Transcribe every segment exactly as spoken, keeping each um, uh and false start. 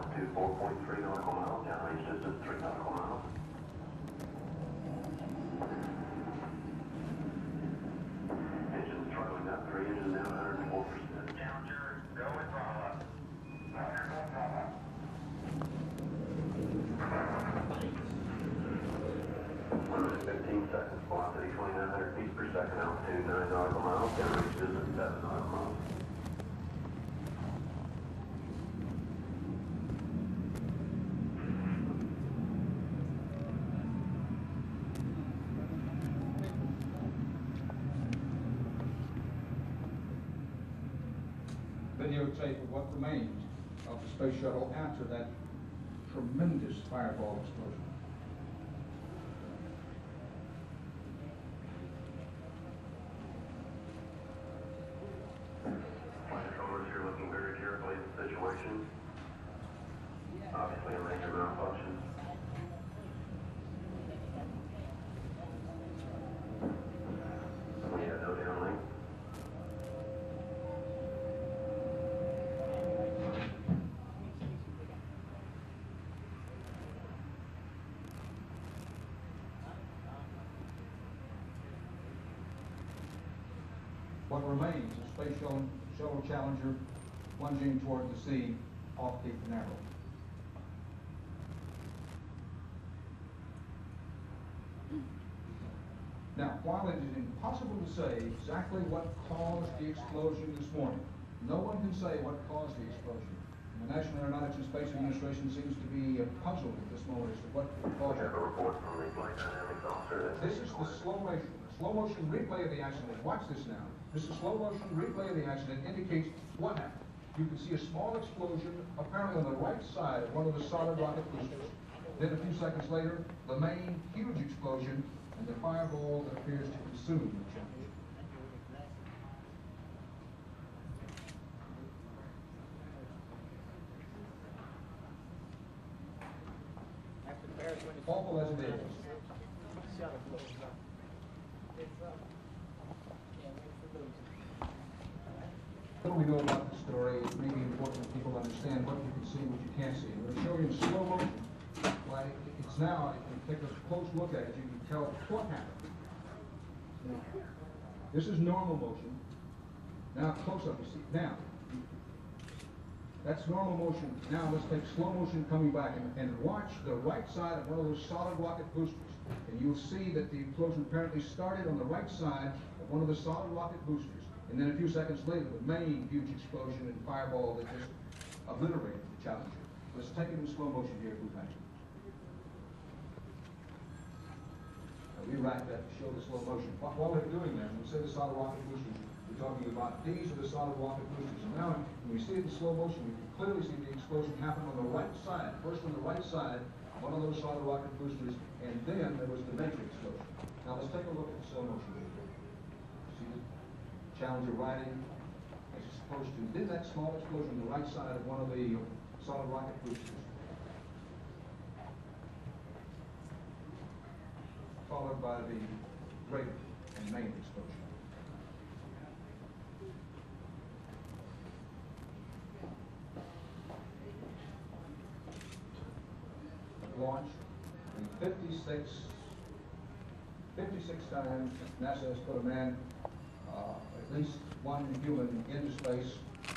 altitude four point three nautical miles, downrange distance three nautical miles. Engines throttling up, three engines down one hundred four percent. Challenger, go with throttle up. one hundred full throttle up. one minute fifteen seconds, velocity twenty-nine hundred feet per second, altitude nine nautical miles, downrange distance seven nautical miles. Videotape of what remained of the space shuttle after that tremendous fireball explosion. Flight controllers here looking very carefully at the situation. Obviously a major malfunction. We have no downlink. What remains is Space Shuttle, shuttle Challenger plunging toward the sea off Cape Canaveral. Now, while it is impossible to say exactly what caused the explosion this morning, no one can say what caused the explosion. And the National Aeronautics and Space Administration seems to be uh, puzzled at this moment as to what caused We it. have a report from the flight dynamics officer. This is the slow motion, the slow motion replay of the accident. Watch this now. This is slow motion replay of the accident indicates what happened. You can see a small explosion apparently on the right side of one of the solid rocket boosters. Then a few seconds later, the main huge explosion and the fireball that appears to consume the Challenger. Awful as it is. What do we know about the story? It may be important that people understand what you can see and what you can't see. We're going to show you in slow motion. Like it's now, if you take a close look at it, you can tell what happened. This is normal motion. Now close up, you see. Now, that's normal motion. Now let's take slow motion coming back and, and watch the right side of one of those solid rocket boosters. And you'll see that the explosion apparently started on the right side of one of the solid rocket boosters. And then a few seconds later, the main huge explosion and fireball that just obliterated the Challenger. Let's take it in slow motion here, if we can. Now, we racked that to show the slow motion. While we're doing that, when we say the solid rocket boosters, we're talking about these are the solid rocket boosters. And now, when we see it in slow motion, we can clearly see the explosion happen on the right side. First on the right side, one of those solid rocket boosters, and then there was the major explosion. Now let's take a look at the slow motion. See the Challenger riding as it's supposed to. Then that small explosion on the right side of one of the solid rocket boosters, followed by the greater and main explosion. Launch in fifty-six, fifty-six times. NASA has put a man, uh, at least one human, into space.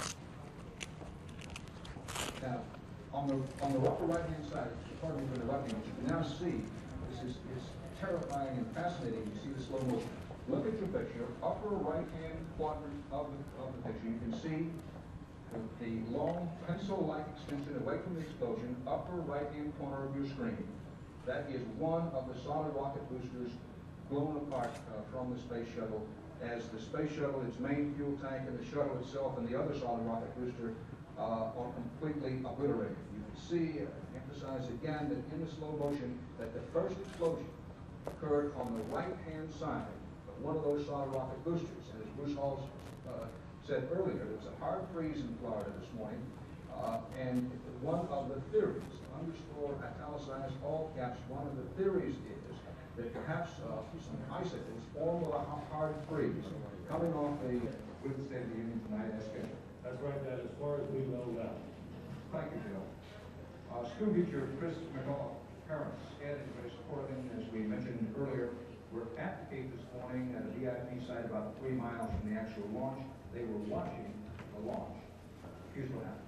Now, on the on the upper right-hand side, pardon me for interrupting, but you can now see this is it's terrifying and fascinating. You see the slow motion. Look at your picture, upper right-hand quadrant of the of the picture. You can see the long pencil-like extension away from the explosion, upper right-hand corner of your screen. That is one of the solid rocket boosters blown apart uh, from the space shuttle, as the space shuttle, its main fuel tank, and the shuttle itself and the other solid rocket booster uh, are completely obliterated. You can see, uh, emphasize again, that in the slow motion, that the first explosion occurred on the right-hand side of one of those solid rocket boosters. And as Bruce Hall uh, said earlier, there was a hard freeze in Florida this morning, uh, and one of the theories, underscore, italicized, all caps, one of the theories is that perhaps uh, some icicles form a hard freeze coming off the with the State of the Union tonight as scheduled. That's right, that as far as we know now. Thank you, Bill. Uh, school teacher Chris McCullough, parents, Ed and Chris Corrigan, as we mentioned earlier, were at the gate this morning at a V I P site about three miles from the actual launch. They were watching the launch. Here's what happened.